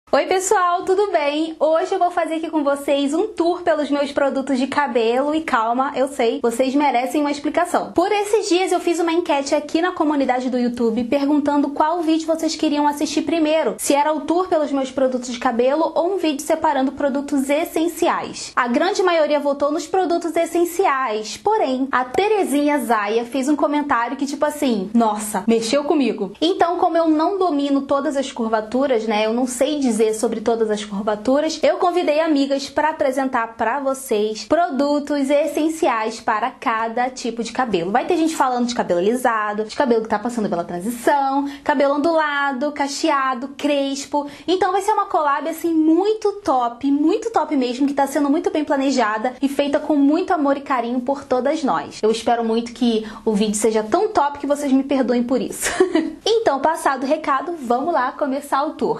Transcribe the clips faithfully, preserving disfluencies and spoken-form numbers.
Oi pessoal, tudo bem? Hoje eu vou fazer aqui com vocês um tour pelos meus produtos de cabelo e calma, eu sei, vocês merecem uma explicação. Por esses dias eu fiz uma enquete aqui na comunidade do YouTube perguntando qual vídeo vocês queriam assistir primeiro, se era o tour pelos meus produtos de cabelo ou um vídeo separando produtos essenciais. A grande maioria votou nos produtos essenciais, porém a Terezinha Zaya fez um comentário que tipo assim, nossa, mexeu comigo. Então como eu não domino todas as curvaturas, né, eu não sei dizer sobre todas as curvaturas, eu convidei amigas para apresentar para vocês produtos essenciais para cada tipo de cabelo. Vai ter gente falando de cabelo alisado, de cabelo que tá passando pela transição, cabelo ondulado, cacheado, crespo. Então vai ser uma collab assim muito top, muito top mesmo, que tá sendo muito bem planejada e feita com muito amor e carinho por todas nós. Eu espero muito que o vídeo seja tão top que vocês me perdoem por isso. Então, passado o recado, vamos lá começar o tour.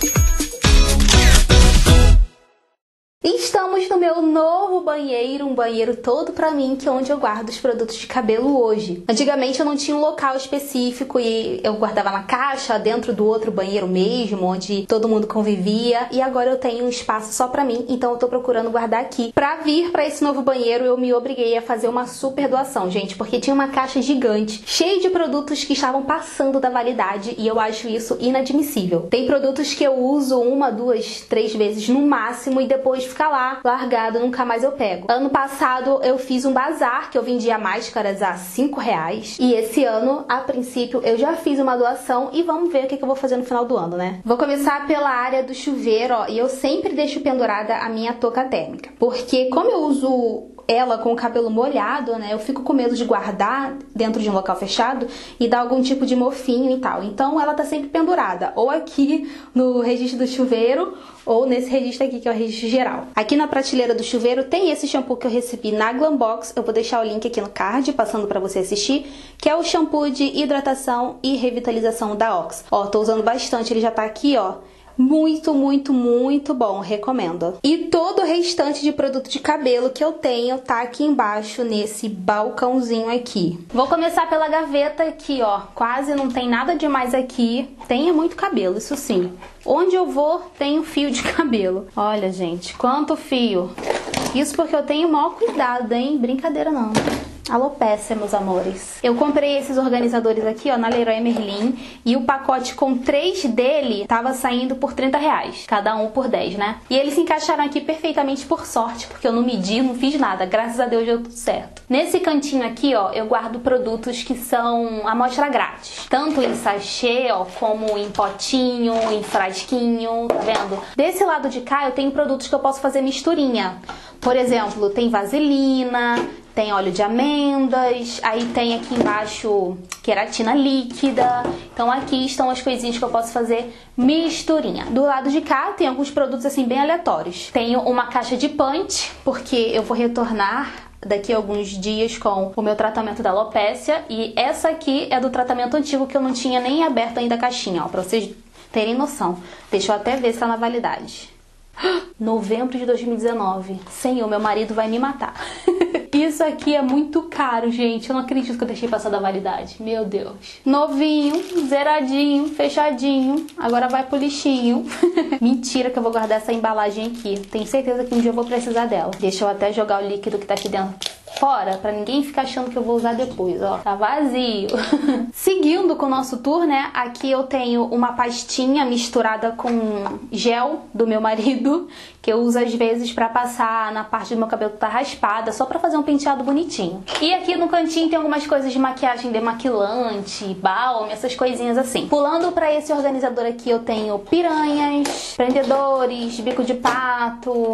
Estamos no meu novo banheiro, um banheiro todo pra mim, que é onde eu guardo os produtos de cabelo hoje. Antigamente eu não tinha um local específico e eu guardava na caixa, dentro do outro banheiro mesmo, onde todo mundo convivia, e agora eu tenho um espaço só pra mim, então eu tô procurando guardar aqui. Pra vir pra esse novo banheiro, eu me obriguei a fazer uma super doação, gente, porque tinha uma caixa gigante, cheia de produtos que estavam passando da validade, e eu acho isso inadmissível. Tem produtos que eu uso uma, duas, três vezes no máximo, e depois fica lá, largado, nunca mais eu pego. Ano passado eu fiz um bazar, que eu vendia máscaras a cinco reais. E esse ano, a princípio, eu já fiz uma doação e vamos ver o que eu vou fazer no final do ano, né? Vou começar pela área do chuveiro, ó, e eu sempre deixo pendurada a minha touca térmica. Porque como eu uso ela com o cabelo molhado, né, eu fico com medo de guardar dentro de um local fechado e dar algum tipo de mofinho e tal. Então ela tá sempre pendurada, ou aqui no registro do chuveiro, ou nesse registro aqui, que é o registro geral. Aqui na prateleira do chuveiro tem esse shampoo que eu recebi na Glambox, eu vou deixar o link aqui no card, passando pra você assistir, que é o shampoo de hidratação e revitalização da Ox. Ó, tô usando bastante, ele já tá aqui, ó. Muito, muito, muito bom, recomendo. E todo o restante de produto de cabelo que eu tenho tá aqui embaixo, nesse balcãozinho aqui. Vou começar pela gaveta aqui, ó. Quase não tem nada demais aqui. Tem muito cabelo, isso sim. Onde eu vou, tem um fio de cabelo. Olha, gente, quanto fio. Isso porque eu tenho o maior cuidado, hein? Brincadeira não. Alopécia, meus amores. Eu comprei esses organizadores aqui, ó, na Leroy Merlin, e o pacote com três dele tava saindo por trinta reais, cada um por dez, né? E eles se encaixaram aqui perfeitamente por sorte, porque eu não medi, não fiz nada, graças a Deus deu tudo certo. Nesse cantinho aqui, ó, eu guardo produtos que são amostra grátis, tanto em sachê, ó, como em potinho, em frasquinho, tá vendo? Desse lado de cá eu tenho produtos que eu posso fazer misturinha. Por exemplo, tem vaselina, tem óleo de amêndoas, aí tem aqui embaixo queratina líquida. Então aqui estão as coisinhas que eu posso fazer misturinha. Do lado de cá tem alguns produtos assim bem aleatórios. Tenho uma caixa de punch, porque eu vou retornar daqui a alguns dias com o meu tratamento da alopécia. E essa aqui é do tratamento antigo, que eu não tinha nem aberto ainda a caixinha, ó, pra vocês terem noção. Deixa eu até ver se tá na validade. Novembro de dois mil e dezenove. Senhor, meu marido vai me matar. Isso aqui é muito caro, gente. Eu não acredito que eu deixei passar da validade. Meu Deus. Novinho, zeradinho, fechadinho. Agora vai pro lixinho. Mentira que eu vou guardar essa embalagem aqui. Tenho certeza que um dia eu vou precisar dela. Deixa eu até jogar o líquido que tá aqui dentro fora, pra ninguém ficar achando que eu vou usar depois, ó. Tá vazio. Seguindo com o nosso tour, né? Aqui eu tenho uma pastinha misturada com gel do meu marido, que eu uso às vezes pra passar na parte do meu cabelo que tá raspada, só pra fazer um penteado bonitinho. E aqui no cantinho tem algumas coisas de maquiagem demaquilante, balme, essas coisinhas assim. Pulando pra esse organizador aqui eu tenho piranhas, prendedores, bico de pato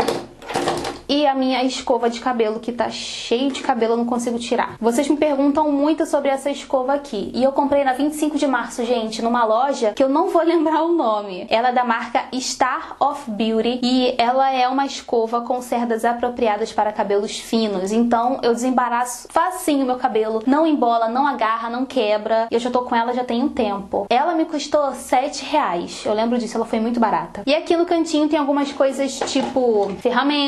e a minha escova de cabelo, que tá cheio de cabelo, eu não consigo tirar. Vocês me perguntam muito sobre essa escova aqui, e eu comprei na vinte e cinco de março, gente, numa loja que eu não vou lembrar o nome. Ela é da marca Star of Beauty e ela é uma escova com cerdas apropriadas para cabelos finos, então eu desembaraço facinho meu cabelo, não embola, não agarra, não quebra. Eu já tô com ela já tem um tempo. Ela me custou sete reais, eu lembro disso, ela foi muito barata. E aqui no cantinho tem algumas coisas tipo ferramenta,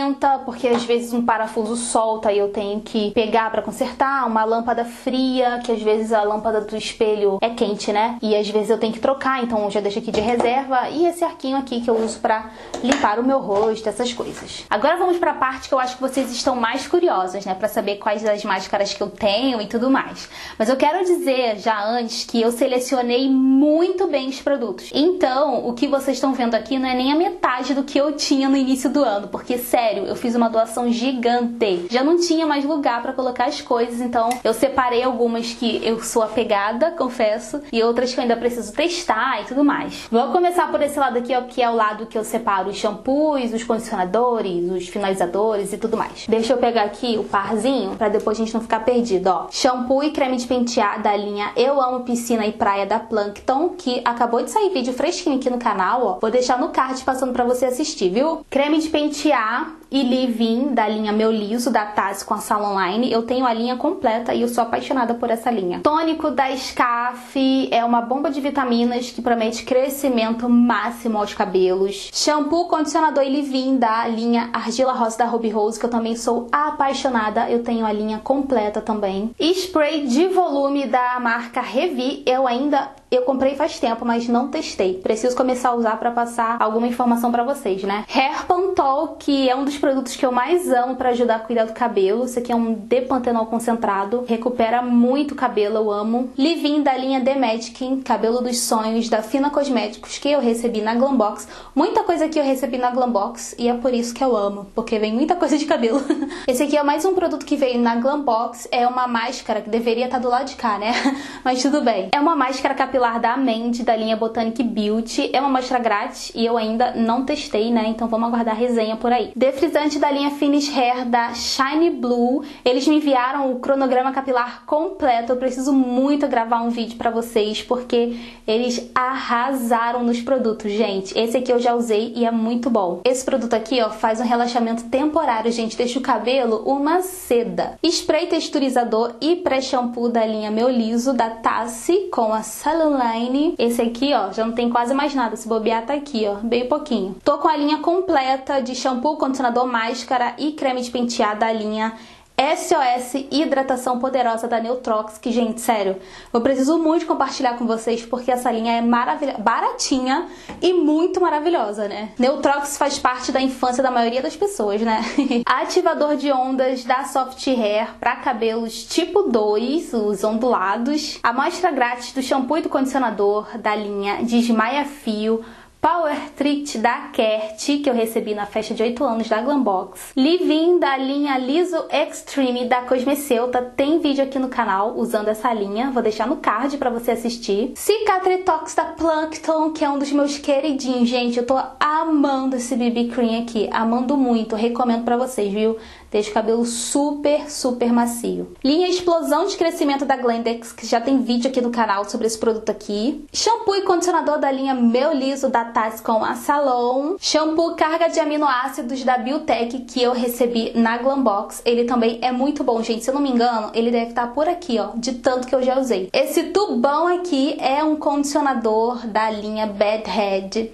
porque às vezes um parafuso solta e eu tenho que pegar pra consertar, uma lâmpada fria, que às vezes a lâmpada do espelho é quente, né? E às vezes eu tenho que trocar, então eu já deixo aqui de reserva. E esse arquinho aqui que eu uso pra limpar o meu rosto, essas coisas. Agora vamos pra parte que eu acho que vocês estão mais curiosas, né? Pra saber quais das máscaras que eu tenho e tudo mais. Mas eu quero dizer já antes que eu selecionei muito bem os produtos. Então, o que vocês estão vendo aqui não é nem a metade do que eu tinha no início do ano, porque sério, eu fiz uma doação gigante. Já não tinha mais lugar pra colocar as coisas, então eu separei algumas que eu sou apegada, confesso, e outras que eu ainda preciso testar e tudo mais. Vou começar por esse lado aqui, ó, que é o lado que eu separo os shampoos, os condicionadores, os finalizadores e tudo mais. Deixa eu pegar aqui o parzinho pra depois a gente não ficar perdido, ó. Shampoo e creme de pentear da linha Eu Amo Piscina e Praia da Plankton, que acabou de sair vídeo fresquinho aqui no canal, ó. Vou deixar no card passando pra você assistir, viu? Creme de pentear e leave-in da linha Meu Liso, da Tassi com a Salon Line. Eu tenho a linha completa e eu sou apaixonada por essa linha. Tônico da Scaf, é uma bomba de vitaminas que promete crescimento máximo aos cabelos. Shampoo, condicionador e leave-in da linha Argila Rosa da Ruby Rose, que eu também sou apaixonada. Eu tenho a linha completa também. Spray de volume da marca Revi, eu ainda... Eu comprei faz tempo, mas não testei. Preciso começar a usar para passar alguma informação para vocês, né? Hair Pantol, que é um dos produtos que eu mais amo para ajudar a cuidar do cabelo. Isso aqui é um depantenol concentrado. Recupera muito o cabelo, eu amo. Leave-in da linha The Magic, cabelo dos sonhos, da Fina Cosméticos, que eu recebi na Glambox. Muita coisa que eu recebi na Glambox e é por isso que eu amo, porque vem muita coisa de cabelo. Esse aqui é mais um produto que veio na Glambox. É uma máscara que deveria estar do lado de cá, né? Mas tudo bem. É uma máscara capilar da Amende, da linha Botanic Beauty. É uma amostra grátis e eu ainda não testei, né? Então vamos aguardar a resenha por aí. Defrisante da linha Finish Hair, da Shiny Blue. Eles me enviaram o cronograma capilar completo. Eu preciso muito gravar um vídeo pra vocês, porque eles arrasaram nos produtos, gente. Esse aqui eu já usei e é muito bom. Esse produto aqui, ó, faz um relaxamento temporário, gente. Deixa o cabelo uma seda. Spray texturizador e pré-shampoo da linha Meu Liso, da Tassi com a Salon Line. Esse aqui, ó, já não tem quase mais nada. Se bobear, tá aqui, ó, bem pouquinho. Tô com a linha completa de shampoo, condicionador, máscara e creme de pentear da linha S O S Hidratação Poderosa da Neutrox, que, gente, sério, eu preciso muito compartilhar com vocês, porque essa linha é maravilhosa, baratinha e muito maravilhosa, né? Neutrox faz parte da infância da maioria das pessoas, né? Ativador de ondas da Soft Hair para cabelos tipo dois, os ondulados. Amostra grátis do shampoo e do condicionador da linha Desmaia Fio. Power Treat da Kert, que eu recebi na festa de oito anos da Glambox. Leave-in da linha Liso Extreme da Cosmeceuta. Tem vídeo aqui no canal usando essa linha. Vou deixar no card pra você assistir. Cicatritox da Plankton, que é um dos meus queridinhos, gente. Eu tô amando esse B B Cream aqui. Amando muito. Recomendo pra vocês, viu? Deixa o cabelo super, super macio. Linha Explosão de Crescimento da Glendex, que já tem vídeo aqui no canal sobre esse produto aqui. Shampoo e condicionador da linha Meu Liso, da Tassi com a Salon. Shampoo Carga de Aminoácidos da Biotech, que eu recebi na Glambox. Ele também é muito bom, gente. Se eu não me engano, ele deve estar por aqui, ó, de tanto que eu já usei. Esse tubão aqui é um condicionador da linha Bad Head,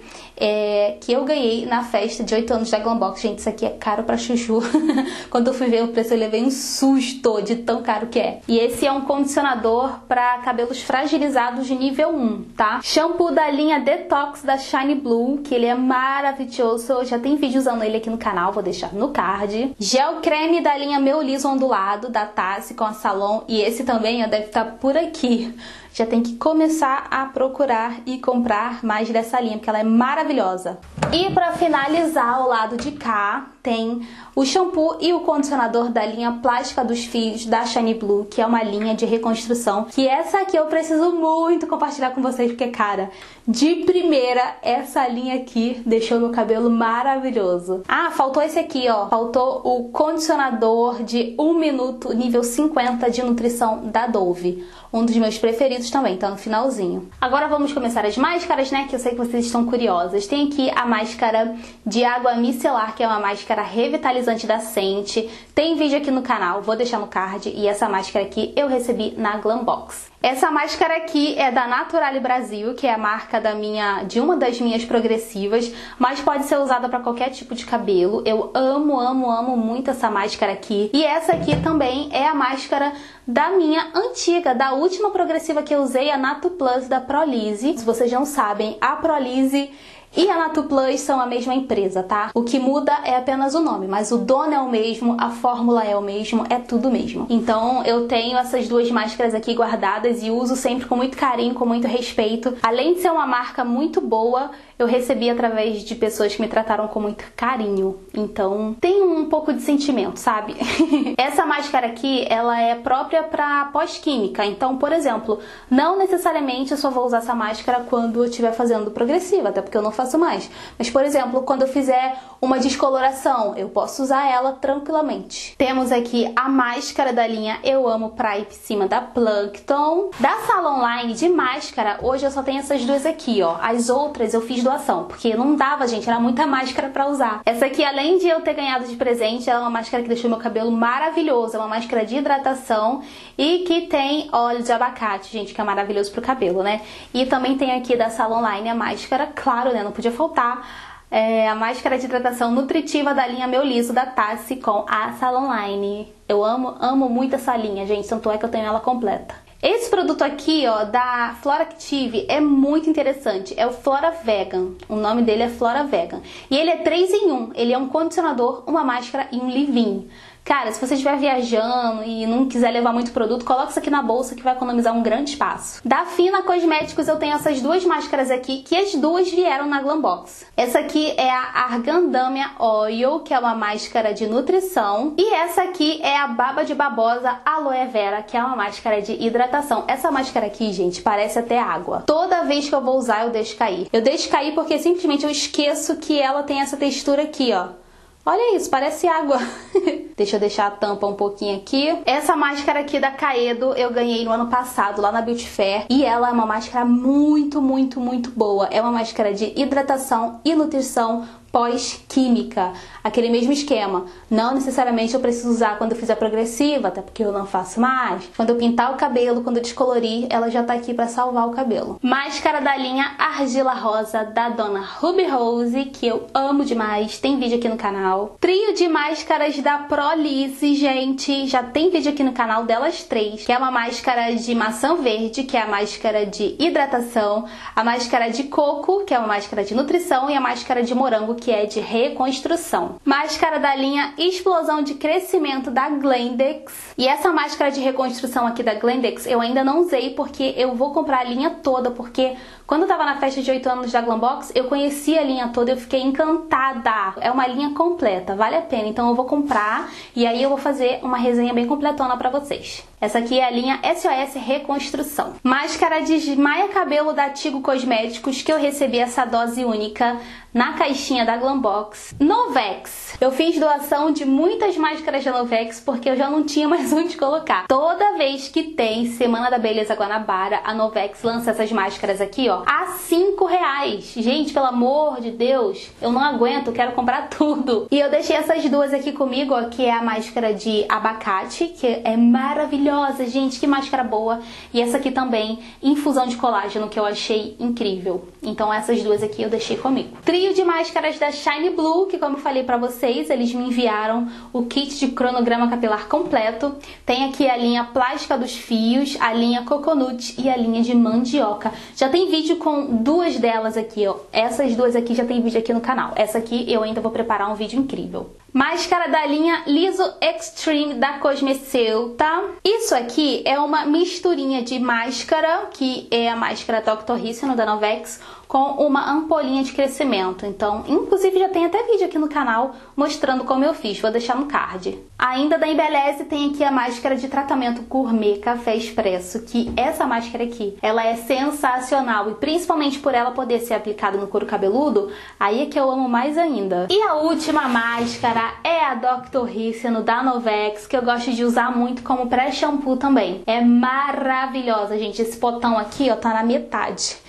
é, que eu ganhei na festa de oito anos da Glambox. Gente, isso aqui é caro pra chuchu. Quando eu fui ver o preço, eu levei um susto de tão caro que é. E esse é um condicionador para cabelos fragilizados de nível um, tá? Shampoo da linha Detox da Shiny Blue, que ele é maravilhoso. Eu já tem vídeo usando ele aqui no canal, vou deixar no card. Gel creme da linha Meu Liso Ondulado, da Tassi com a Salon. E esse também ó, deve estar por aqui. Já tem que começar a procurar e comprar mais dessa linha, porque ela é maravilhosa. E para finalizar, ao lado de cá, tem o shampoo e o condicionador da linha Plástica dos Fios da Shiny Blue, que é uma linha de reconstrução, que essa aqui eu preciso muito compartilhar com vocês, porque, cara, de primeira, essa linha aqui deixou meu cabelo maravilhoso. Ah, faltou esse aqui, ó. Faltou o condicionador de um minuto, nível cinquenta de nutrição da Dove. Um dos meus preferidos também, tá no finalzinho. Agora vamos começar as máscaras, né, que eu sei que vocês estão curiosas. Tem aqui a máscara de água micelar, que é uma máscara revitalizante da Sente. Tem vídeo aqui no canal, vou deixar no card. E essa máscara aqui eu recebi na Glambox. Essa máscara aqui é da Naturale Brasil, que é a marca da minha, de uma das minhas progressivas, mas pode ser usada para qualquer tipo de cabelo. Eu amo, amo, amo muito essa máscara aqui. E essa aqui também é a máscara da minha antiga, da última progressiva que eu usei, a Natu Plus da Prolise. Se vocês não sabem, a Prolise e a Natu Plus são a mesma empresa, tá? O que muda é apenas o nome, mas o dono é o mesmo, a fórmula é o mesmo, é tudo mesmo. Então eu tenho essas duas máscaras aqui guardadas e uso sempre com muito carinho, com muito respeito. Além de ser uma marca muito boa, eu recebi através de pessoas que me trataram com muito carinho. Então tem um pouco de sentimento, sabe? Essa máscara aqui, ela é própria para pós-química. Então, por exemplo, não necessariamente eu só vou usar essa máscara quando eu estiver fazendo progressiva, até porque eu não faço mais. Mas, por exemplo, quando eu fizer uma descoloração, eu posso usar ela tranquilamente. Temos aqui a máscara da linha Eu Amo Prime em cima da Plankton. Da Salon Line de máscara, hoje eu só tenho essas duas aqui, ó. As outras eu fiz doação, porque não dava, gente, era muita máscara pra usar. Essa aqui, além de eu ter ganhado de presente, ela é uma máscara que deixou meu cabelo maravilhoso. É uma máscara de hidratação e que tem óleo de abacate, gente, que é maravilhoso pro cabelo, né? E também tem aqui da Salon Line a máscara, claro, né? Não podia faltar. É a máscara de hidratação nutritiva da linha Meu Liso da Tassi com a Salon Line. Eu amo, amo muito essa linha, gente, tanto é que eu tenho ela completa. Esse produto aqui, ó, da Floractive é muito interessante. É o Flora Vegan. O nome dele é Flora Vegan. E ele é três em um. Ele é um condicionador, uma máscara e um leave-in. Cara, se você estiver viajando e não quiser levar muito produto, coloca isso aqui na bolsa que vai economizar um grande espaço. Da Fina Cosméticos eu tenho essas duas máscaras aqui, que as duas vieram na Glambox. Essa aqui é a Argandamia Oil, que é uma máscara de nutrição. E essa aqui é a Baba de Babosa Aloe Vera, que é uma máscara de hidratação. Essa máscara aqui, gente, parece até água. Toda vez que eu vou usar, eu deixo cair. Eu deixo cair porque simplesmente eu esqueço que ela tem essa textura aqui, ó. Olha isso, parece água. Deixa eu deixar a tampa um pouquinho aqui. Essa máscara aqui da Kaedo eu ganhei no ano passado lá na Beauty Fair. E ela é uma máscara muito, muito, muito boa. É uma máscara de hidratação e nutrição pós-química. Aquele mesmo esquema. Não necessariamente eu preciso usar quando eu fizer progressiva, até porque eu não faço mais. Quando eu pintar o cabelo, quando eu descolorir, ela já tá aqui pra salvar o cabelo. Máscara da linha Argila Rosa da dona Ruby Rose, que eu amo demais. Tem vídeo aqui no canal. Trio de máscaras da Prolise, gente. Já tem vídeo aqui no canal delas três. Que é uma máscara de maçã verde, que é a máscara de hidratação. A máscara de coco, que é uma máscara de nutrição. E a máscara de morango, que é de reconstrução. Máscara da linha Explosão de Crescimento da Glendex. E essa máscara de reconstrução aqui da Glendex eu ainda não usei porque eu vou comprar a linha toda, porque quando eu tava na festa de oito anos da Glambox, eu conheci a linha toda e eu fiquei encantada. É uma linha completa, vale a pena. Então eu vou comprar e aí eu vou fazer uma resenha bem completona pra vocês. Essa aqui é a linha S O S Reconstrução. Máscara de esmaia cabelo da Tigo Cosméticos, que eu recebi essa dose única na caixinha da Glambox. Novex. Eu fiz doação de muitas máscaras da Novex porque eu já não tinha mais onde colocar. Toda vez que tem Semana da Beleza Guanabara, a Novex lança essas máscaras aqui, ó, a cinco reais. Gente, pelo amor de Deus, eu não aguento, eu quero comprar tudo. E eu deixei essas duas aqui comigo, ó, que é a máscara de abacate, que é maravilhosa, gente, que máscara boa. E essa aqui também, infusão de colágeno, que eu achei incrível. Então essas duas aqui eu deixei comigo. Trio de máscaras da Shine Blue, que como eu falei pra vocês, eles me enviaram o kit de cronograma capilar completo. Tem aqui a linha plástica dos fios, a linha coconut e a linha de mandioca. Já tem vídeo com duas delas aqui, ó. Essas duas aqui já tem vídeo aqui no canal. Essa aqui eu ainda vou preparar um vídeo incrível. Máscara da linha Liso Extreme da Cosmeceuta. Isso aqui é uma misturinha de máscara, que é a máscara doutor Rice da Novex, com uma ampolinha de crescimento. Então, inclusive já tem até vídeo aqui no canal mostrando como eu fiz, vou deixar no card. Ainda da Embeleze tem aqui a máscara de tratamento gourmet café expresso, que essa máscara aqui, ela é sensacional e principalmente por ela poder ser aplicada no couro cabeludo, aí é que eu amo mais ainda. E a última máscara é a doutor Rice da Novex, que eu gosto de usar muito como pré-shampoo também. É maravilhosa, gente. Esse potão aqui, ó, tá na metade.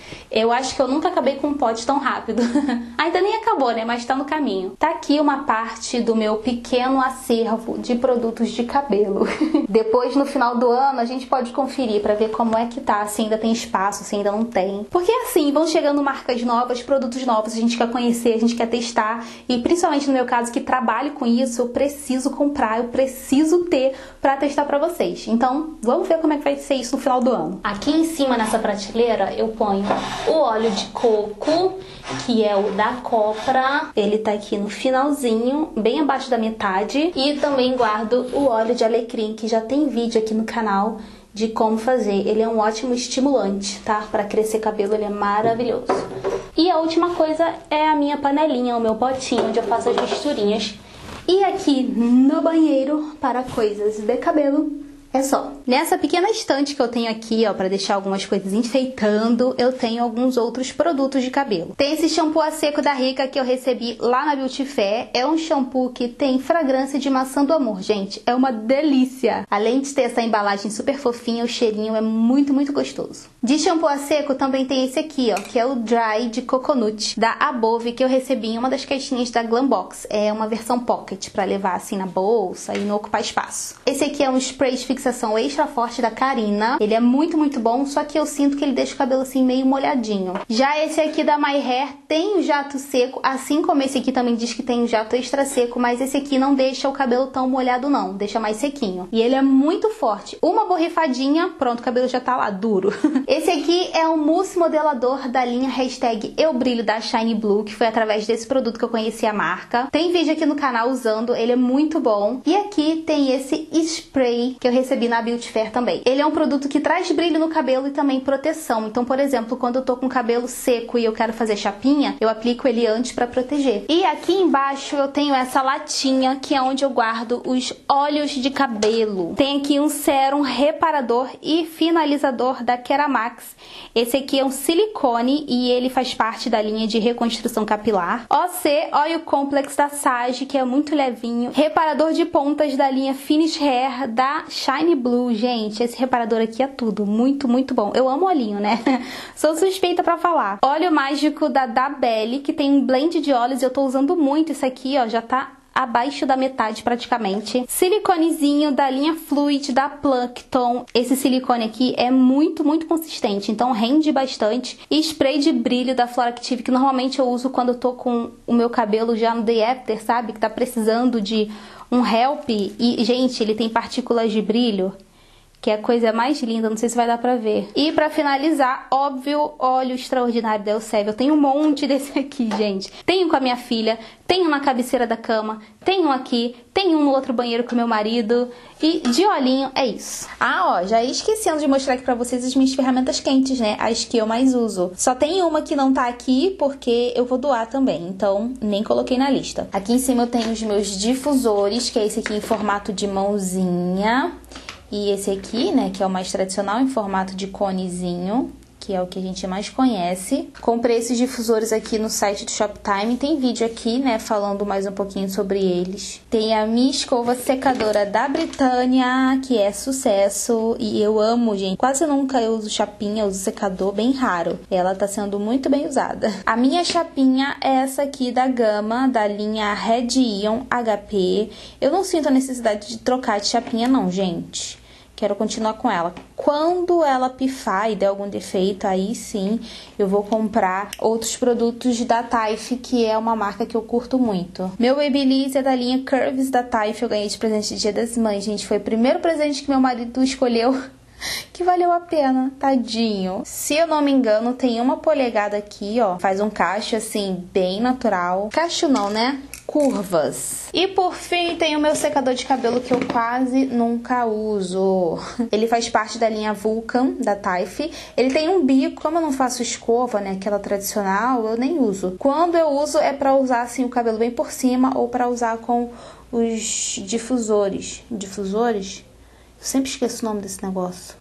Eu acho que eu nunca acabei com um pote tão rápido. Ainda nem acabou, né? Mas tá no caminho. Tá aqui uma parte do meu pequeno acervo de produtos de cabelo. Depois, no final do ano, a gente pode conferir pra ver como é que tá, se ainda tem espaço, se ainda não tem. Porque assim, vão chegando marcas novas, produtos novos, a gente quer conhecer, a gente quer testar. E principalmente no meu caso, que trabalho com isso, eu preciso comprar, eu preciso ter pra testar pra vocês. Então, vamos ver como é que vai ser isso no final do ano. Aqui em cima, nessa prateleira, eu ponho o óleo de coco, que é o da Copra. Ele tá aqui no finalzinho, bem abaixo da metade. E também guardo o óleo de alecrim, que já tem vídeo aqui no canal de como fazer. Ele é um ótimo estimulante, tá? Pra crescer cabelo, ele é maravilhoso. E a última coisa é a minha panelinha, o meu potinho, onde eu faço as misturinhas. E aqui no banheiro, para coisas de cabelo, é só. Nessa pequena estante que eu tenho aqui, ó, pra deixar algumas coisas enfeitando, eu tenho alguns outros produtos de cabelo. Tem esse shampoo a seco da Rica que eu recebi lá na Beauty Fair. É um shampoo que tem fragrância de maçã do amor, gente. É uma delícia. Além de ter essa embalagem super fofinha, o cheirinho é muito, muito gostoso. De shampoo a seco também tem esse aqui, ó, que é o Dry de Coconut, da Above, que eu recebi em uma das caixinhas da Glambox. É uma versão pocket, pra levar assim na bolsa e não ocupar espaço. Esse aqui é um spray de fixação extra forte da Carina. Ele é muito, muito bom, só que eu sinto que ele deixa o cabelo assim meio molhadinho. Já esse aqui da My Hair tem o jato seco, assim como esse aqui também diz que tem o jato extra seco, mas esse aqui não deixa o cabelo tão molhado não, deixa mais sequinho. E ele é muito forte. Uma borrifadinha, pronto, o cabelo já tá lá, duro. Esse aqui é um mousse modelador da linha hashtag Eu Brilho da Shiny Blue, que foi através desse produto que eu conheci a marca. Tem vídeo aqui no canal usando, ele é muito bom. E aqui tem esse spray que eu recebi na Beauty Fair também. Ele é um produto que traz brilho no cabelo e também proteção. Então, por exemplo, quando eu tô com o cabelo seco e eu quero fazer chapinha, eu aplico ele antes pra proteger. E aqui embaixo eu tenho essa latinha que é onde eu guardo os óleos de cabelo. Tem aqui um sérum reparador e finalizador da Keramax. Esse aqui é um silicone e ele faz parte da linha de reconstrução capilar. O C Oil Complex da Sage, que é muito levinho. Reparador de pontas da linha Finish Hair da Shiny Blue. Gente, esse reparador aqui é tudo. Muito, muito bom. Eu amo olhinho, né? Sou suspeita pra falar. Óleo mágico da Dabelli, que tem um blend de óleos. Eu tô usando muito isso aqui, ó. Já tá abaixo da metade praticamente. Siliconezinho da linha Fluid da Plankton. Esse silicone aqui é muito, muito consistente, então rende bastante. E spray de brilho da Floractive, que normalmente eu uso quando eu tô com o meu cabelo já no day after, sabe? Que tá precisando de um help. E, gente, ele tem partículas de brilho, que é a coisa mais linda, não sei se vai dar pra ver. E pra finalizar, óbvio, óleo extraordinário da Elseve. Eu tenho um monte desse aqui, gente. Tenho com a minha filha, tenho na cabeceira da cama, tenho aqui, tenho um no outro banheiro com o meu marido. E de olhinho é isso. Ah, ó, já ia esquecendo de mostrar aqui pra vocês as minhas ferramentas quentes, né? As que eu mais uso. Só tem uma que não tá aqui porque eu vou doar também, então nem coloquei na lista. Aqui em cima eu tenho os meus difusores, que é esse aqui em formato de mãozinha. E esse aqui, né, que é o mais tradicional, em formato de conezinho, que é o que a gente mais conhece. Comprei esses difusores aqui no site do Shoptime. Tem vídeo aqui, né, falando mais um pouquinho sobre eles. Tem a minha escova secadora da Britânia, que é sucesso. E eu amo, gente. Quase nunca eu uso chapinha, eu uso secador, bem raro. Ela tá sendo muito bem usada. A minha chapinha é essa aqui da Gama, da linha Red Ion H P. Eu não sinto a necessidade de trocar de chapinha não, gente. Quero continuar com ela. Quando ela pifar e der algum defeito, aí sim eu vou comprar outros produtos da Taif, que é uma marca que eu curto muito. Meu Babyliss é da linha Curves da Taif. Eu ganhei de presente de Dia das Mães, gente. Foi o primeiro presente que meu marido escolheu que valeu a pena, tadinho. Se eu não me engano, tem uma polegada aqui, ó. Faz um cacho, assim, bem natural. Cacho não, né? Curvas. E por fim, tem o meu secador de cabelo que eu quase nunca uso. Ele faz parte da linha Vulcan, da Taif. Ele tem um bico, como eu não faço escova, né, aquela tradicional, eu nem uso. Quando eu uso é pra usar, assim, o cabelo bem por cima ou pra usar com os difusores. Difusores? Eu sempre esqueço o nome desse negócio.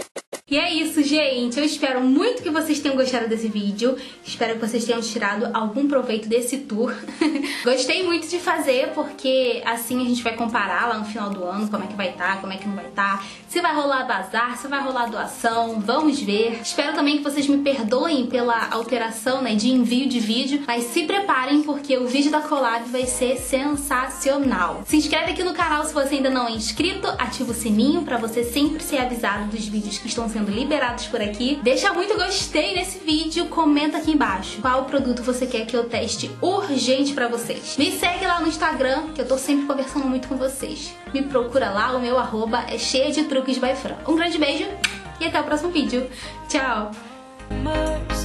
E é isso, gente. Eu espero muito que vocês tenham gostado desse vídeo. Espero que vocês tenham tirado algum proveito desse tour. Gostei muito de fazer, porque assim a gente vai comparar lá no final do ano como é que vai estar, como é que não vai estar, se vai rolar bazar, se vai rolar doação, vamos ver. Espero também que vocês me perdoem pela alteração, né, de envio de vídeo, mas se preparem porque o vídeo da collab vai ser sensacional. Se inscreve aqui no canal se você ainda não é inscrito, ativa o sininho pra você sempre ser avisado dos vídeos que estão sendo liberados por aqui. Deixa muito gostei nesse vídeo, comenta aqui embaixo qual produto você quer que eu teste urgente pra vocês. Me segue lá no Instagram, que eu tô sempre conversando muito com vocês. Me procura lá, o meu arroba é cheia de truques by Fran. Um grande beijo e até o próximo vídeo. Tchau!